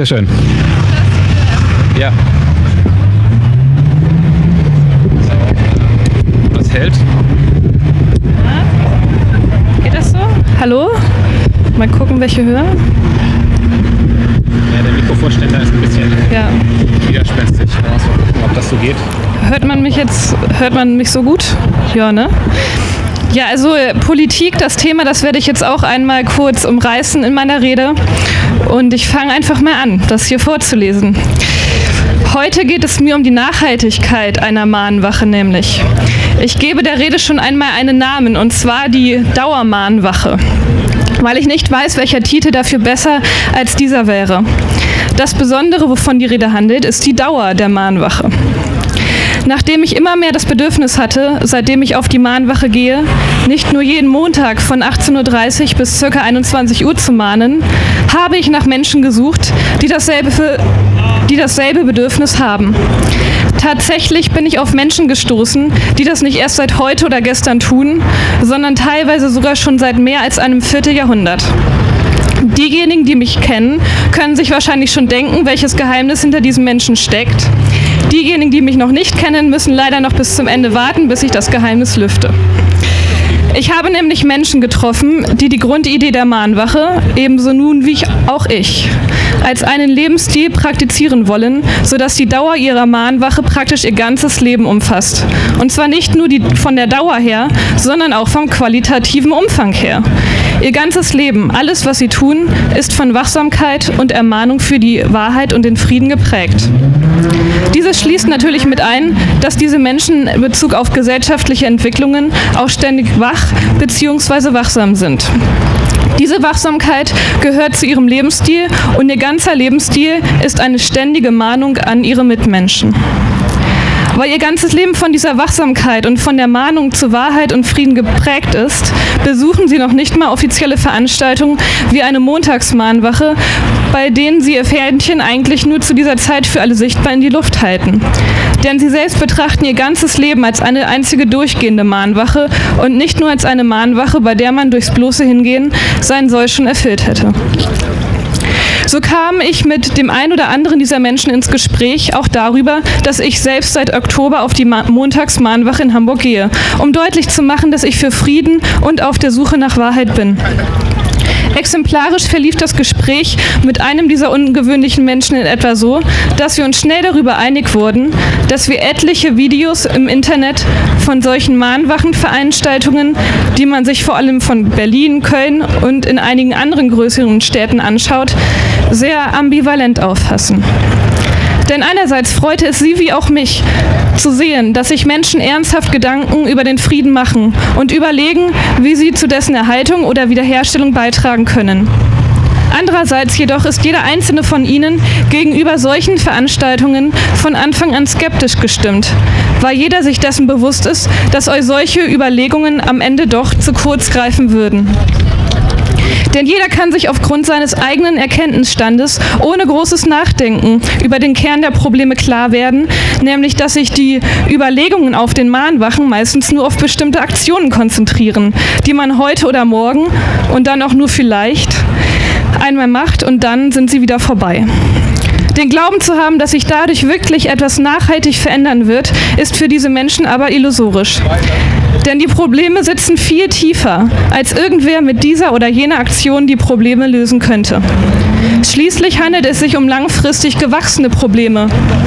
Bitteschön. Ja. Was hält? Geht das so? Hallo? Mal gucken, welche Höhe. Ja, der Mikrofonständer ist ein bisschen widerspenstig. Mal gucken, ob das so geht. Hört man mich so gut? Ja, ne? Ja, also Politik, das Thema, das werde ich jetzt auch einmal kurz umreißen in meiner Rede. Und ich fange einfach mal an, das hier vorzulesen. Heute geht es mir um die Nachhaltigkeit einer Mahnwache nämlich. Ich gebe der Rede schon einmal einen Namen, und zwar die Dauermahnwache, weil ich nicht weiß, welcher Titel dafür besser als dieser wäre. Das Besondere, wovon die Rede handelt, ist die Dauer der Mahnwache. Nachdem ich immer mehr das Bedürfnis hatte, seitdem ich auf die Mahnwache gehe, nicht nur jeden Montag von 18:30 Uhr bis ca. 21 Uhr zu mahnen, habe ich nach Menschen gesucht, die dasselbe Bedürfnis haben. Tatsächlich bin ich auf Menschen gestoßen, die das nicht erst seit heute oder gestern tun, sondern teilweise sogar schon seit mehr als einem Vierteljahrhundert. Diejenigen, die mich kennen, können sich wahrscheinlich schon denken, welches Geheimnis hinter diesen Menschen steckt. Diejenigen, die mich noch nicht kennen, müssen leider noch bis zum Ende warten, bis ich das Geheimnis lüfte. Ich habe nämlich Menschen getroffen, die die Grundidee der Mahnwache, ebenso nun wie auch ich, als einen Lebensstil praktizieren wollen, sodass die Dauer ihrer Mahnwache praktisch ihr ganzes Leben umfasst. Und zwar nicht nur von der Dauer her, sondern auch vom qualitativen Umfang her. Ihr ganzes Leben, alles, was sie tun, ist von Wachsamkeit und Ermahnung für die Wahrheit und den Frieden geprägt. Dieses schließt natürlich mit ein, dass diese Menschen in Bezug auf gesellschaftliche Entwicklungen auch ständig wach bzw. wachsam sind. Diese Wachsamkeit gehört zu ihrem Lebensstil und ihr ganzer Lebensstil ist eine ständige Mahnung an ihre Mitmenschen. Weil ihr ganzes Leben von dieser Wachsamkeit und von der Mahnung zu Wahrheit und Frieden geprägt ist, besuchen sie noch nicht mal offizielle Veranstaltungen wie eine Montagsmahnwache, bei denen sie ihr Fähnchen eigentlich nur zu dieser Zeit für alle sichtbar in die Luft halten. Denn sie selbst betrachten ihr ganzes Leben als eine einzige durchgehende Mahnwache und nicht nur als eine Mahnwache, bei der man durchs bloße Hingehen sein Soll schon erfüllt hätte. So kam ich mit dem einen oder anderen dieser Menschen ins Gespräch, auch darüber, dass ich selbst seit Oktober auf die Montagsmahnwache in Hamburg gehe, um deutlich zu machen, dass ich für Frieden und auf der Suche nach Wahrheit bin. Exemplarisch verlief das Gespräch mit einem dieser ungewöhnlichen Menschen in etwa so, dass wir uns schnell darüber einig wurden, dass wir etliche Videos im Internet von solchen Mahnwachenveranstaltungen, die man sich vor allem von Berlin, Köln und in einigen anderen größeren Städten anschaut, sehr ambivalent auffassen. Denn einerseits freute es sie wie auch mich zu sehen, dass sich Menschen ernsthaft Gedanken über den Frieden machen und überlegen, wie sie zu dessen Erhaltung oder Wiederherstellung beitragen können. Andererseits jedoch ist jeder einzelne von ihnen gegenüber solchen Veranstaltungen von Anfang an skeptisch gestimmt, weil jeder sich dessen bewusst ist, dass euch solche Überlegungen am Ende doch zu kurz greifen würden. Denn jeder kann sich aufgrund seines eigenen Erkenntnisstandes ohne großes Nachdenken über den Kern der Probleme klar werden, nämlich dass sich die Überlegungen auf den Mahnwachen meistens nur auf bestimmte Aktionen konzentrieren, die man heute oder morgen und dann auch nur vielleicht einmal macht und dann sind sie wieder vorbei. Den Glauben zu haben, dass sich dadurch wirklich etwas nachhaltig verändern wird, ist für diese Menschen aber illusorisch. Denn die Probleme sitzen viel tiefer, als irgendwer mit dieser oder jener Aktion die Probleme lösen könnte. Schließlich handelt es sich um langfristig gewachsene Probleme,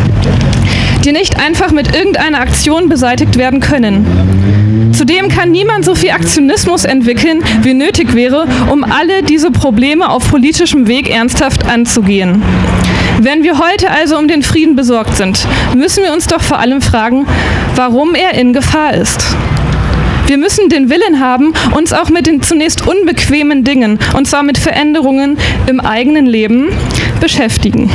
die nicht einfach mit irgendeiner Aktion beseitigt werden können. Zudem kann niemand so viel Aktionismus entwickeln, wie nötig wäre, um alle diese Probleme auf politischem Weg ernsthaft anzugehen. Wenn wir heute also um den Frieden besorgt sind, müssen wir uns doch vor allem fragen, warum er in Gefahr ist. Wir müssen den Willen haben, uns auch mit den zunächst unbequemen Dingen, und zwar mit Veränderungen im eigenen Leben, beschäftigen.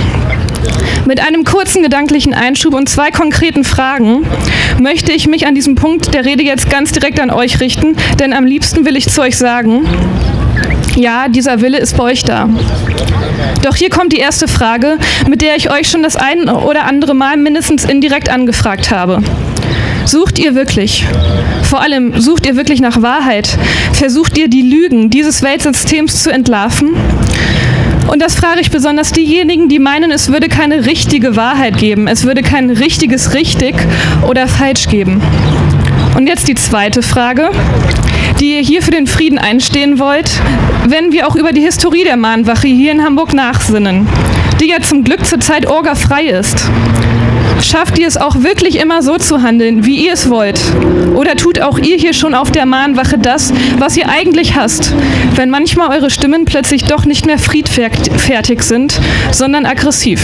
Mit einem kurzen gedanklichen Einschub und 2 konkreten Fragen möchte ich mich an diesem Punkt der Rede jetzt ganz direkt an euch richten, denn am liebsten will ich zu euch sagen, ja, dieser Wille ist bei euch da. Doch hier kommt die erste Frage, mit der ich euch schon das ein oder andere Mal mindestens indirekt angefragt habe. Sucht ihr wirklich? Vor allem, sucht ihr wirklich nach Wahrheit? Versucht ihr, die Lügen dieses Weltsystems zu entlarven? Und das frage ich besonders diejenigen, die meinen, es würde keine richtige Wahrheit geben, es würde kein richtiges richtig oder falsch geben. Und jetzt die zweite Frage, die ihr hier für den Frieden einstehen wollt, wenn wir auch über die Historie der Mahnwache hier in Hamburg nachsinnen, die ja zum Glück zurzeit orgafrei ist. Schafft ihr es auch wirklich immer so zu handeln, wie ihr es wollt? Oder tut auch ihr hier schon auf der Mahnwache das, was ihr eigentlich hasst, wenn manchmal eure Stimmen plötzlich doch nicht mehr friedfertig sind, sondern aggressiv?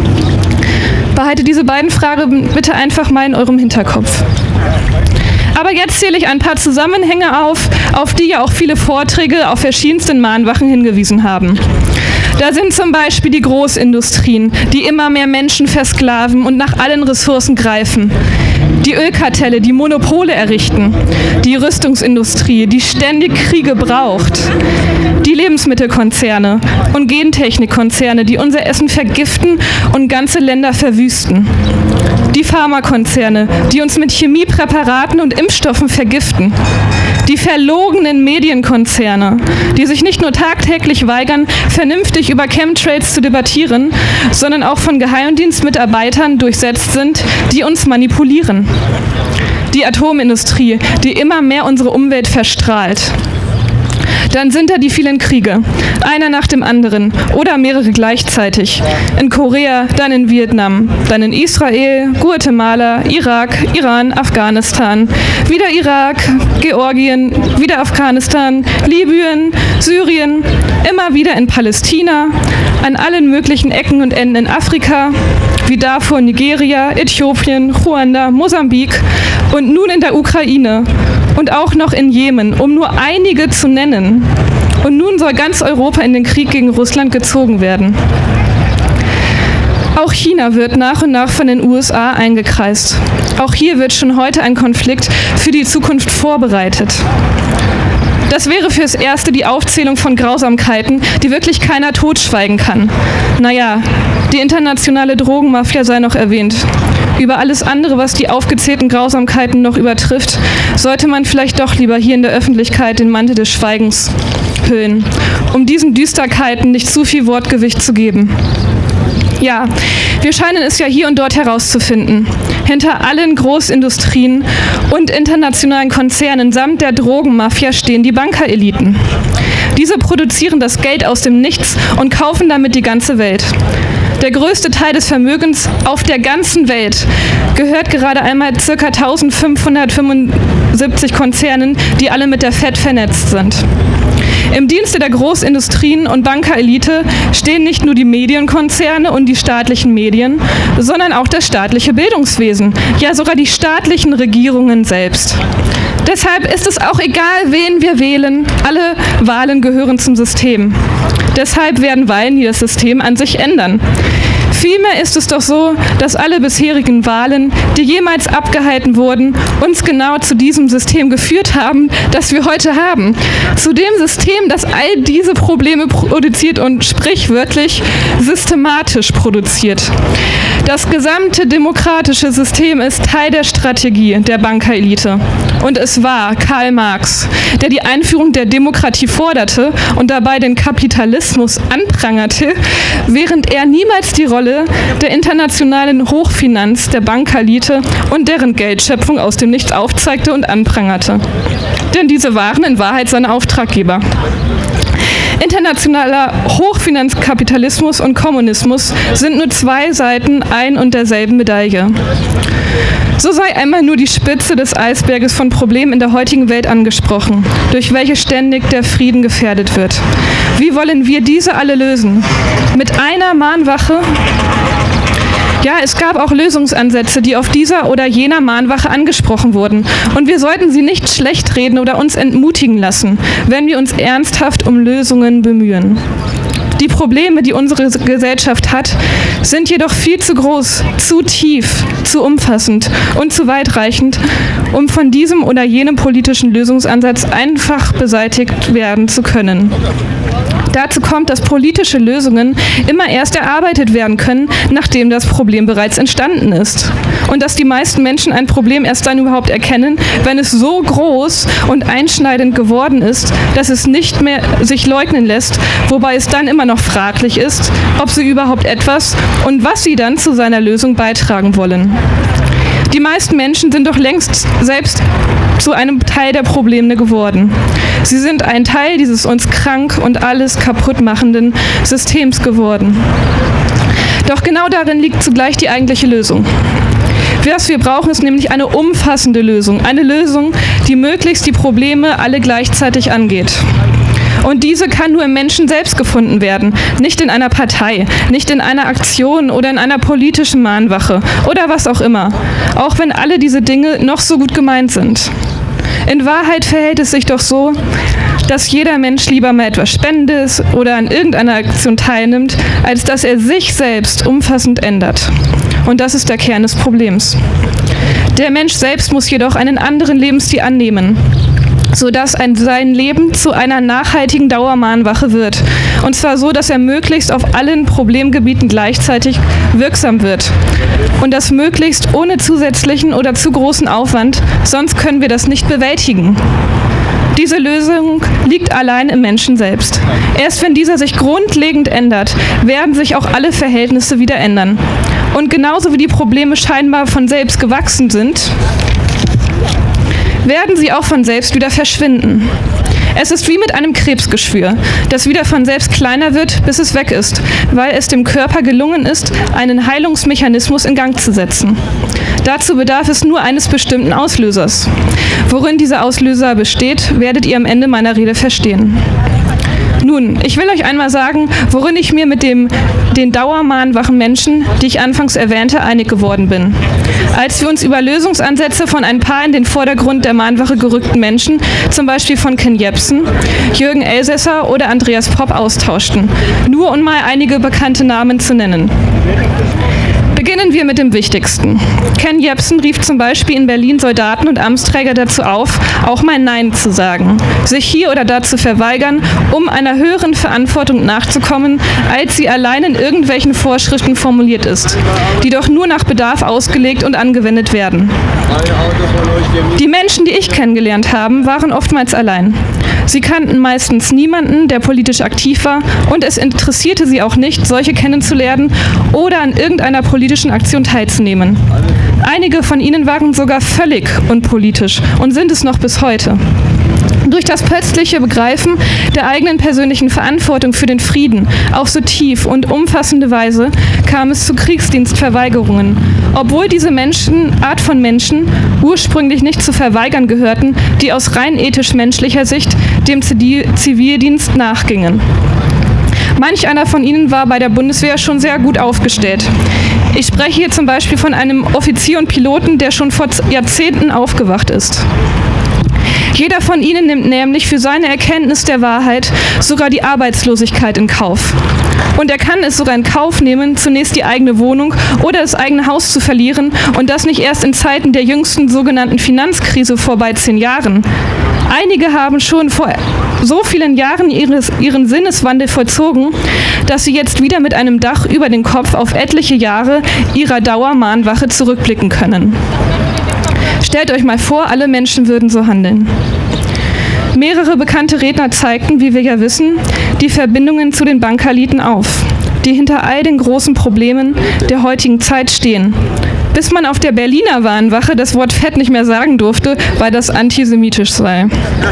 Behaltet diese beiden Fragen bitte einfach mal in eurem Hinterkopf. Aber jetzt zähle ich ein paar Zusammenhänge auf die ja auch viele Vorträge auf verschiedensten Mahnwachen hingewiesen haben. Da sind zum Beispiel die Großindustrien, die immer mehr Menschen versklaven und nach allen Ressourcen greifen. Die Ölkartelle, die Monopole errichten. Die Rüstungsindustrie, die ständig Kriege braucht. Die Lebensmittelkonzerne und Gentechnikkonzerne, die unser Essen vergiften und ganze Länder verwüsten. Die Pharmakonzerne, die uns mit Chemiepräparaten und Impfstoffen vergiften. Die verlogenen Medienkonzerne, die sich nicht nur tagtäglich weigern, vernünftig über Chemtrails zu debattieren, sondern auch von Geheimdienstmitarbeitern durchsetzt sind, die uns manipulieren. Die Atomindustrie, die immer mehr unsere Umwelt verstrahlt. Dann sind da die vielen Kriege, einer nach dem anderen oder mehrere gleichzeitig. In Korea, dann in Vietnam, dann in Israel, Guatemala, Irak, Iran, Afghanistan, wieder Irak, Georgien, wieder Afghanistan, Libyen, Syrien, immer wieder in Palästina, an allen möglichen Ecken und Enden in Afrika, wie Darfur, Nigeria, Äthiopien, Ruanda, Mosambik und nun in der Ukraine. Und auch noch in Jemen, um nur einige zu nennen. Und nun soll ganz Europa in den Krieg gegen Russland gezogen werden. Auch China wird nach und nach von den USA eingekreist. Auch hier wird schon heute ein Konflikt für die Zukunft vorbereitet. Das wäre fürs Erste die Aufzählung von Grausamkeiten, die wirklich keiner totschweigen kann. Naja, die internationale Drogenmafia sei noch erwähnt. Über alles andere, was die aufgezählten Grausamkeiten noch übertrifft, sollte man vielleicht doch lieber hier in der Öffentlichkeit den Mantel des Schweigens hüllen, um diesen Düsterkeiten nicht zu viel Wortgewicht zu geben. Ja, wir scheinen es ja hier und dort herauszufinden. Hinter allen Großindustrien und internationalen Konzernen samt der Drogenmafia stehen die Bankereliten. Diese produzieren das Geld aus dem Nichts und kaufen damit die ganze Welt. Der größte Teil des Vermögens auf der ganzen Welt gehört gerade einmal ca. 1575 Konzernen, die alle mit der FED vernetzt sind. Im Dienste der Großindustrien und Bankerelite stehen nicht nur die Medienkonzerne und die staatlichen Medien, sondern auch das staatliche Bildungswesen, ja sogar die staatlichen Regierungen selbst. Deshalb ist es auch egal, wen wir wählen. Alle Wahlen gehören zum System. Deshalb werden Wahlen nie das System an sich ändern. Vielmehr ist es doch so, dass alle bisherigen Wahlen, die jemals abgehalten wurden, uns genau zu diesem System geführt haben, das wir heute haben. Zu dem System, das all diese Probleme produziert und sprichwörtlich systematisch produziert. Das gesamte demokratische System ist Teil der Strategie der Bankerelite. Und es war Karl Marx, der die Einführung der Demokratie forderte und dabei den Kapitalismus anprangerte, während er niemals die Rolle der internationalen Hochfinanz der Bankerelite und deren Geldschöpfung aus dem Nichts aufzeigte und anprangerte. Denn diese waren in Wahrheit seine Auftraggeber. Internationaler Hochfinanzkapitalismus und Kommunismus sind nur zwei Seiten ein und derselben Medaille. So sei einmal nur die Spitze des Eisberges von Problemen in der heutigen Welt angesprochen, durch welche ständig der Frieden gefährdet wird. Wie wollen wir diese alle lösen? Mit einer Mahnwache? Ja, es gab auch Lösungsansätze, die auf dieser oder jener Mahnwache angesprochen wurden. Und wir sollten sie nicht schlecht reden oder uns entmutigen lassen, wenn wir uns ernsthaft um Lösungen bemühen. Die Probleme, die unsere Gesellschaft hat, sind jedoch viel zu groß, zu tief, zu umfassend und zu weitreichend, um von diesem oder jenem politischen Lösungsansatz einfach beseitigt werden zu können. Dazu kommt, dass politische Lösungen immer erst erarbeitet werden können, nachdem das Problem bereits entstanden ist. Und dass die meisten Menschen ein Problem erst dann überhaupt erkennen, wenn es so groß und einschneidend geworden ist, dass es nicht mehr sich leugnen lässt, wobei es dann immer noch fraglich ist, ob sie überhaupt etwas und was sie dann zu seiner Lösung beitragen wollen. Die meisten Menschen sind doch längst selbst zu einem Teil der Probleme geworden. Sie sind ein Teil dieses uns krank und alles kaputt machenden Systems geworden. Doch genau darin liegt zugleich die eigentliche Lösung. Was wir brauchen, ist nämlich eine umfassende Lösung. Eine Lösung, die möglichst die Probleme alle gleichzeitig angeht. Und diese kann nur im Menschen selbst gefunden werden, nicht in einer Partei, nicht in einer Aktion oder in einer politischen Mahnwache oder was auch immer, auch wenn alle diese Dinge noch so gut gemeint sind. In Wahrheit verhält es sich doch so, dass jeder Mensch lieber mal etwas spendet oder an irgendeiner Aktion teilnimmt, als dass er sich selbst umfassend ändert. Und das ist der Kern des Problems. Der Mensch selbst muss jedoch einen anderen Lebensstil annehmen, sodass sein Leben zu einer nachhaltigen Dauermahnwache wird. Und zwar so, dass er möglichst auf allen Problemgebieten gleichzeitig wirksam wird. Und das möglichst ohne zusätzlichen oder zu großen Aufwand, sonst können wir das nicht bewältigen. Diese Lösung liegt allein im Menschen selbst. Erst wenn dieser sich grundlegend ändert, werden sich auch alle Verhältnisse wieder ändern. Und genauso wie die Probleme scheinbar von selbst gewachsen sind, werden sie auch von selbst wieder verschwinden. Es ist wie mit einem Krebsgeschwür, das wieder von selbst kleiner wird, bis es weg ist, weil es dem Körper gelungen ist, einen Heilungsmechanismus in Gang zu setzen. Dazu bedarf es nur eines bestimmten Auslösers. Worin dieser Auslöser besteht, werdet ihr am Ende meiner Rede verstehen. Nun, ich will euch einmal sagen, worin ich mir mit den dauermahnwachen Menschen, die ich anfangs erwähnte, einig geworden bin. Als wir uns über Lösungsansätze von ein paar in den Vordergrund der Mahnwache gerückten Menschen, zum Beispiel von Ken Jebsen, Jürgen Elsässer oder Andreas Popp austauschten, nur um mal einige bekannte Namen zu nennen. Beginnen wir mit dem Wichtigsten. Ken Jebsen rief zum Beispiel in Berlin Soldaten und Amtsträger dazu auf, auch mal Nein zu sagen, sich hier oder da zu verweigern, um einer höheren Verantwortung nachzukommen, als sie allein in irgendwelchen Vorschriften formuliert ist, die doch nur nach Bedarf ausgelegt und angewendet werden. Die Menschen, die ich kennengelernt habe, waren oftmals allein. Sie kannten meistens niemanden, der politisch aktiv war, und es interessierte sie auch nicht, solche kennenzulernen oder an irgendeiner politischen Aktion teilzunehmen. Einige von ihnen waren sogar völlig unpolitisch und sind es noch bis heute. Durch das plötzliche Begreifen der eigenen persönlichen Verantwortung für den Frieden auf so tief und umfassende Weise kam es zu Kriegsdienstverweigerungen, obwohl diese Art von Menschen ursprünglich nicht zu verweigern gehörten, die aus rein ethisch-menschlicher Sicht dem Zivildienst nachgingen. Manch einer von ihnen war bei der Bundeswehr schon sehr gut aufgestellt. Ich spreche hier zum Beispiel von einem Offizier und Piloten, der schon vor Jahrzehnten aufgewacht ist. Jeder von ihnen nimmt nämlich für seine Erkenntnis der Wahrheit sogar die Arbeitslosigkeit in Kauf. Und er kann es sogar in Kauf nehmen, zunächst die eigene Wohnung oder das eigene Haus zu verlieren, und das nicht erst in Zeiten der jüngsten sogenannten Finanzkrise vor bald 10 Jahren. Einige haben schon vor so vielen Jahren ihren Sinneswandel vollzogen, dass sie jetzt wieder mit einem Dach über den Kopf auf etliche Jahre ihrer Dauermahnwache zurückblicken können. Stellt euch mal vor, alle Menschen würden so handeln. Mehrere bekannte Redner zeigten, wie wir ja wissen, die Verbindungen zu den Bankereliten auf, die hinter all den großen Problemen der heutigen Zeit stehen. Bis man auf der Berliner Mahnwache das Wort Fett nicht mehr sagen durfte, weil das antisemitisch sei.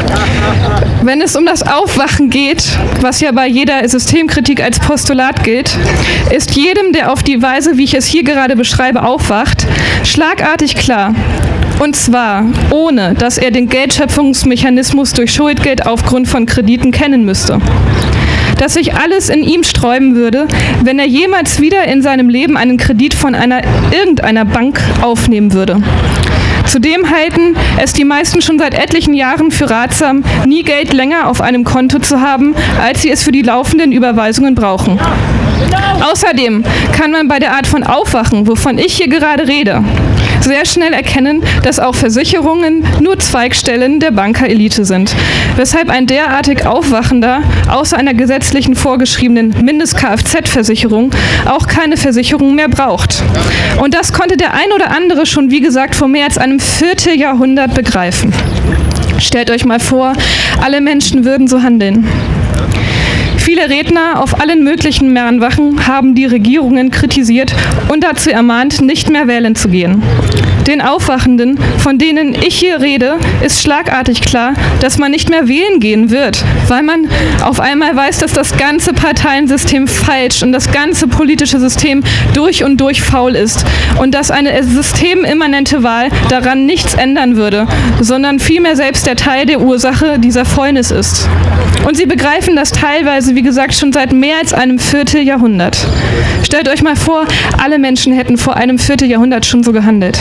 Wenn es um das Aufwachen geht, was ja bei jeder Systemkritik als Postulat gilt, ist jedem, der auf die Weise, wie ich es hier gerade beschreibe, aufwacht, schlagartig klar. Und zwar ohne, dass er den Geldschöpfungsmechanismus durch Schuldgeld aufgrund von Krediten kennen müsste. Dass sich alles in ihm sträuben würde, wenn er jemals wieder in seinem Leben einen Kredit von irgendeiner Bank aufnehmen würde. Zudem halten es die meisten schon seit etlichen Jahren für ratsam, nie Geld länger auf einem Konto zu haben, als sie es für die laufenden Überweisungen brauchen. Außerdem kann man bei der Art von Aufwachen, wovon ich hier gerade rede, sehr schnell erkennen, dass auch Versicherungen nur Zweigstellen der Bankerelite sind, weshalb ein derartig Aufwachender außer einer gesetzlichen vorgeschriebenen Mindest-Kfz-Versicherung auch keine Versicherung mehr braucht. Und das konnte der ein oder andere schon, wie gesagt, vor mehr als einem Vierteljahrhundert begreifen. Stellt euch mal vor, alle Menschen würden so handeln. Viele Redner auf allen möglichen Mahnwachen haben die Regierungen kritisiert und dazu ermahnt, nicht mehr wählen zu gehen. Den Aufwachenden, von denen ich hier rede, ist schlagartig klar, dass man nicht mehr wählen gehen wird, weil man auf einmal weiß, dass das ganze Parteiensystem falsch und das ganze politische System durch und durch faul ist und dass eine systemimmanente Wahl daran nichts ändern würde, sondern vielmehr selbst der Teil der Ursache dieser Fäulnis ist. Und sie begreifen das teilweise, wie gesagt, schon seit mehr als einem Vierteljahrhundert. Stellt euch mal vor, alle Menschen hätten vor einem Vierteljahrhundert schon so gehandelt.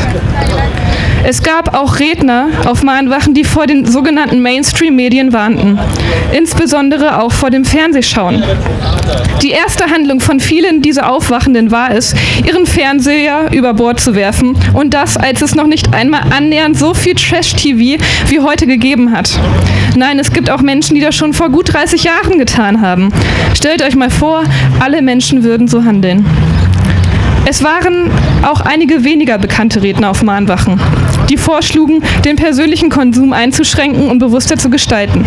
Es gab auch Redner auf Mahnwachen, die vor den sogenannten Mainstream-Medien warnten, insbesondere auch vor dem Fernsehschauen. Die erste Handlung von vielen dieser Aufwachenden war es, ihren Fernseher über Bord zu werfen und das, als es noch nicht einmal annähernd so viel Trash-TV wie heute gegeben hat. Nein, es gibt auch Menschen, die das schon vor gut 30 Jahren getan haben. Stellt euch mal vor, alle Menschen würden so handeln. Es waren auch einige weniger bekannte Redner auf Mahnwachen, die vorschlugen, den persönlichen Konsum einzuschränken und bewusster zu gestalten.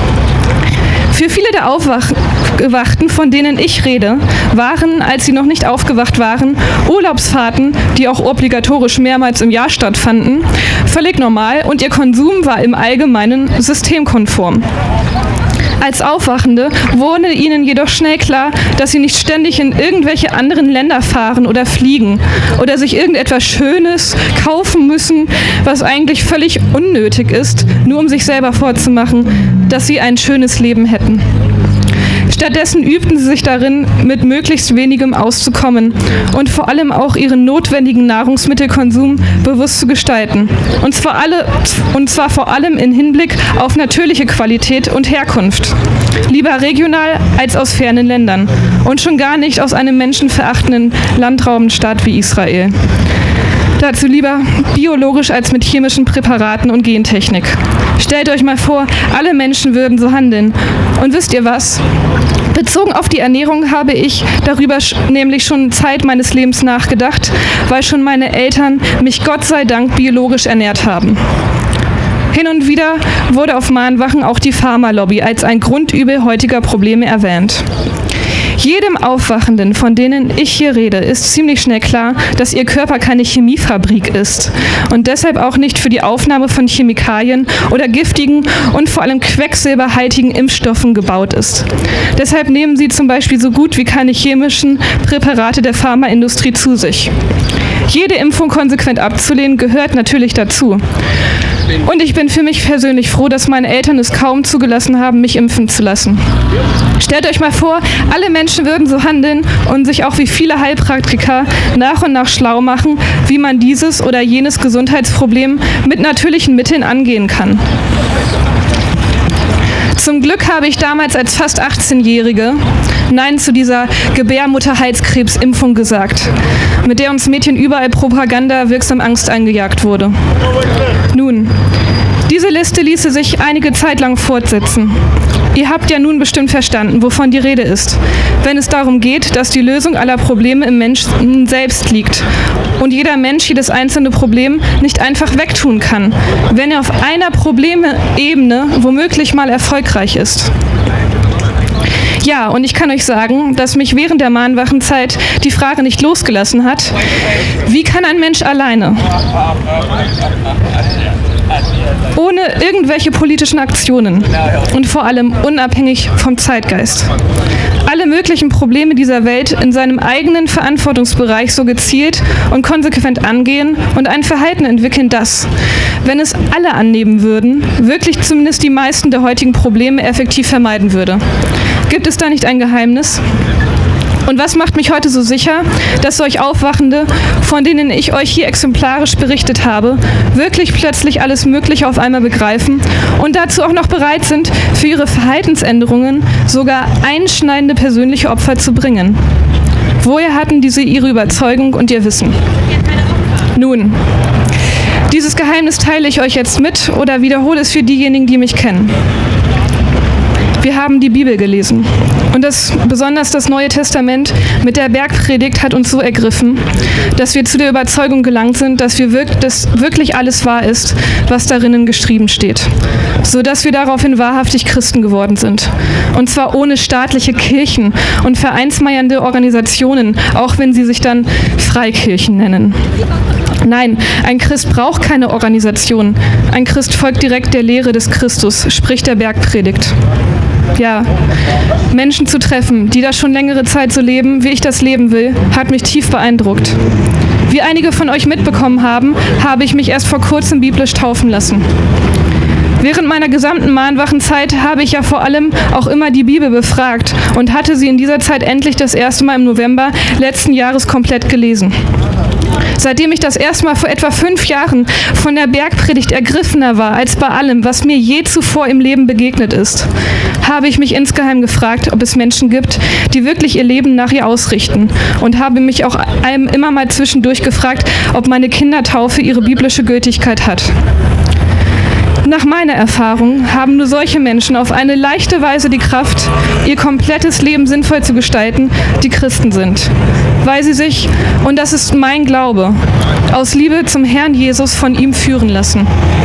Für viele der Aufgewachten, von denen ich rede, waren, als sie noch nicht aufgewacht waren, Urlaubsfahrten, die auch obligatorisch mehrmals im Jahr stattfanden, völlig normal und ihr Konsum war im Allgemeinen systemkonform. Als Aufwachende wurde ihnen jedoch schnell klar, dass sie nicht ständig in irgendwelche anderen Länder fahren oder fliegen oder sich irgendetwas Schönes kaufen müssen, was eigentlich völlig unnötig ist, nur um sich selber vorzumachen, dass sie ein schönes Leben hätten. Stattdessen übten sie sich darin, mit möglichst wenigem auszukommen und vor allem auch ihren notwendigen Nahrungsmittelkonsum bewusst zu gestalten. Und zwar vor allem im Hinblick auf natürliche Qualität und Herkunft. Lieber regional als aus fernen Ländern und schon gar nicht aus einem menschenverachtenden Landraubenstaat wie Israel. Dazu lieber biologisch als mit chemischen Präparaten und Gentechnik. Stellt euch mal vor, alle Menschen würden so handeln. Und wisst ihr was? Bezogen auf die Ernährung habe ich darüber nämlich schon Zeit meines Lebens nachgedacht, weil schon meine Eltern mich Gott sei Dank biologisch ernährt haben. Hin und wieder wurde auf Mahnwachen auch die Pharmalobby als ein Grundübel heutiger Probleme erwähnt. Jedem Aufwachenden, von denen ich hier rede, ist ziemlich schnell klar, dass ihr Körper keine Chemiefabrik ist und deshalb auch nicht für die Aufnahme von Chemikalien oder giftigen und vor allem quecksilberhaltigen Impfstoffen gebaut ist. Deshalb nehmen sie zum Beispiel so gut wie keine chemischen Präparate der Pharmaindustrie zu sich. Jede Impfung konsequent abzulehnen gehört natürlich dazu. Und ich bin für mich persönlich froh, dass meine Eltern es kaum zugelassen haben, mich impfen zu lassen. Stellt euch mal vor, alle Menschen würden so handeln und sich auch wie viele Heilpraktiker nach und nach schlau machen, wie man dieses oder jenes Gesundheitsproblem mit natürlichen Mitteln angehen kann. Zum Glück habe ich damals als fast 18-Jährige Nein zu dieser Gebärmutterhalskrebsimpfung gesagt, mit der uns Mädchen überall Propaganda wirksam Angst eingejagt wurde. Nun, diese Liste ließe sich einige Zeit lang fortsetzen. Ihr habt ja nun bestimmt verstanden, wovon die Rede ist, wenn es darum geht, dass die Lösung aller Probleme im Menschen selbst liegt und jeder Mensch jedes einzelne Problem nicht einfach wegtun kann, wenn er auf einer Problemebene womöglich mal erfolgreich ist. Ja, und ich kann euch sagen, dass mich während der Mahnwachenzeit die Frage nicht losgelassen hat, wie kann ein Mensch alleine, ohne irgendwelche politischen Aktionen und vor allem unabhängig vom Zeitgeist, alle möglichen Probleme dieser Welt in seinem eigenen Verantwortungsbereich so gezielt und konsequent angehen und ein Verhalten entwickeln, das, wenn es alle annehmen würden, wirklich zumindest die meisten der heutigen Probleme effektiv vermeiden würde. Gibt es da nicht ein Geheimnis? Und was macht mich heute so sicher, dass solch Aufwachende, von denen ich euch hier exemplarisch berichtet habe, wirklich plötzlich alles Mögliche auf einmal begreifen und dazu auch noch bereit sind, für ihre Verhaltensänderungen sogar einschneidende persönliche Opfer zu bringen? Woher hatten diese ihre Überzeugung und ihr Wissen? Nun, Dieses Geheimnis teile ich euch jetzt mit oder wiederhole es für diejenigen, die mich kennen. Wir haben die Bibel gelesen und besonders das Neue Testament mit der Bergpredigt hat uns so ergriffen, dass wir zu der Überzeugung gelangt sind, dass wirklich alles wahr ist, was darin geschrieben steht, sodass wir daraufhin wahrhaftig Christen geworden sind. Und zwar ohne staatliche Kirchen und vereinsmeiernde Organisationen, auch wenn sie sich dann Freikirchen nennen. Nein, ein Christ braucht keine Organisation. Ein Christ folgt direkt der Lehre des Christus, sprich der Bergpredigt. Ja, Menschen zu treffen, die das schon längere Zeit so leben, wie ich das leben will, hat mich tief beeindruckt. Wie einige von euch mitbekommen haben, habe ich mich erst vor kurzem biblisch taufen lassen. Während meiner gesamten Mahnwachenzeit habe ich ja vor allem auch immer die Bibel befragt und hatte sie in dieser Zeit endlich das erste Mal im November letzten Jahres komplett gelesen. Seitdem ich das erste Mal vor etwa 5 Jahren von der Bergpredigt ergriffener war als bei allem, was mir je zuvor im Leben begegnet ist, habe ich mich insgeheim gefragt, ob es Menschen gibt, die wirklich ihr Leben nach ihr ausrichten und habe mich auch immer mal zwischendurch gefragt, ob meine Kindertaufe ihre biblische Gültigkeit hat. Nach meiner Erfahrung haben nur solche Menschen auf eine leichte Weise die Kraft, ihr komplettes Leben sinnvoll zu gestalten, die Christen sind. Weil sie sich, und das ist mein Glaube, aus Liebe zum Herrn Jesus von ihm führen lassen.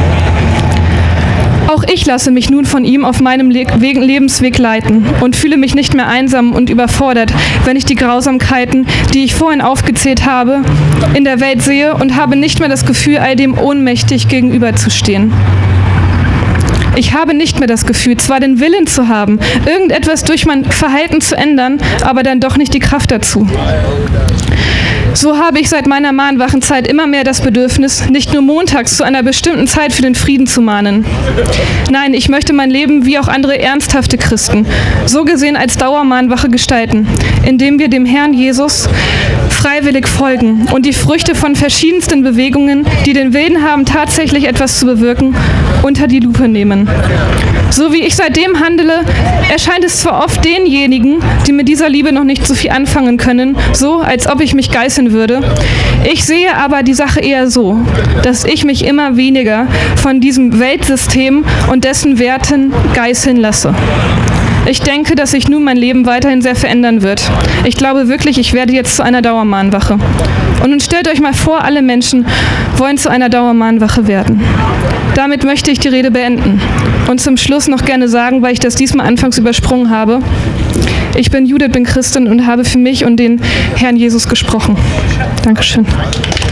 Auch ich lasse mich nun von ihm auf meinem Lebensweg leiten und fühle mich nicht mehr einsam und überfordert, wenn ich die Grausamkeiten, die ich vorhin aufgezählt habe, in der Welt sehe und habe nicht mehr das Gefühl, all dem ohnmächtig gegenüberzustehen. Ich habe nicht mehr das Gefühl, zwar den Willen zu haben, irgendetwas durch mein Verhalten zu ändern, aber dann doch nicht die Kraft dazu. So habe ich seit meiner Mahnwachenzeit immer mehr das Bedürfnis, nicht nur montags zu einer bestimmten Zeit für den Frieden zu mahnen. Nein, ich möchte mein Leben wie auch andere ernsthafte Christen, so gesehen als Dauermahnwache gestalten, indem wir dem Herrn Jesus freiwillig folgen und die Früchte von verschiedensten Bewegungen, die den Willen haben, tatsächlich etwas zu bewirken, unter die Lupe nehmen. So wie ich seitdem handele, erscheint es zwar oft denjenigen, die mit dieser Liebe noch nicht so viel anfangen können, so, als ob ich mich geißeln würde. Ich sehe aber die Sache eher so, dass ich mich immer weniger von diesem Weltsystem und dessen Werten geißeln lasse. Ich denke, dass sich nun mein Leben weiterhin sehr verändern wird. Ich glaube wirklich, ich werde jetzt zu einer Dauermahnwache. Und nun stellt euch mal vor, alle Menschen wollen zu einer Dauermahnwache werden. Damit möchte ich die Rede beenden. Und zum Schluss noch gerne sagen, weil ich das diesmal anfangs übersprungen habe, ich bin Judith, bin Christin und habe für mich und den Herrn Jesus gesprochen. Dankeschön.